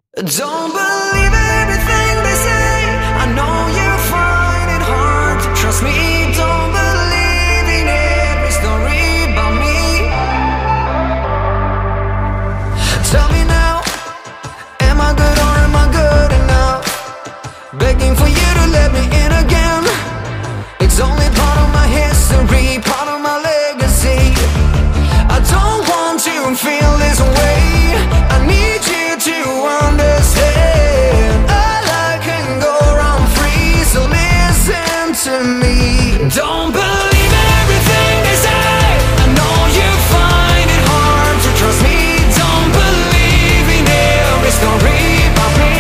Don't believe everything they say. I know you find it hard to trust me. Don't believe in every story about me. Tell me now, am I good or am I good enough? Begging for you to let me in again. It's only part of my history, part of my legacy. I don't want you to feel this way. I need you to understand. All I can go wrong free, so listen to me. Don't believe everything they say. I know you find it hard to trust me. Don't believe in every story about me.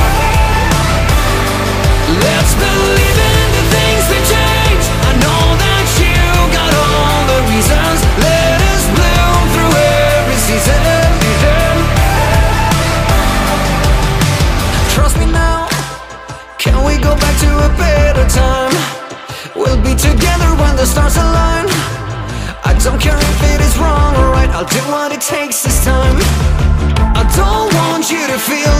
Let's believe in the things that change. I know that you got all the reasons. Let us bloom through every season. Trust me now. Can we go back to a better time? We'll be together when the stars align. I don't care if it is wrong or right, I'll do what it takes this time. I don't want you to feel